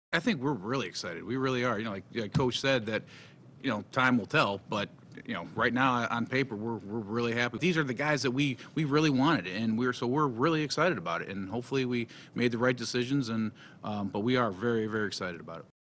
I think we're really excited. We really are. Like Coach said that, time will tell. But right now on paper, we're really happy. These are the guys that we really wanted, and we're really excited about it. And hopefully we made the right decisions. And but we are very excited about it.